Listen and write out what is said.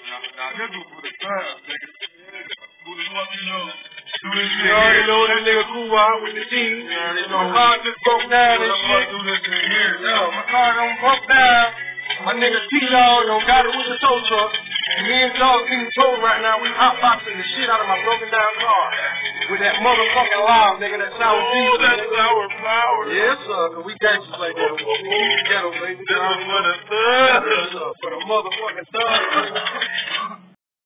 Nah, this was for the time, nigga. Who the fuck you know? You already know that nigga cool out with the G's. My car just broke down and shit. Yo, my car done broke down. My nigga T-Dog done got it with the tow truck. And me and Dog getting towed right now. We hotboxing the shit out of my broken down car. With that motherfucking loud nigga, that sour beef. Oh, that's sour flower. Yes, sir, cause we gangsters like that. We ghetto, baby. This is for the thug. Yes, sir, for the motherfucking thug.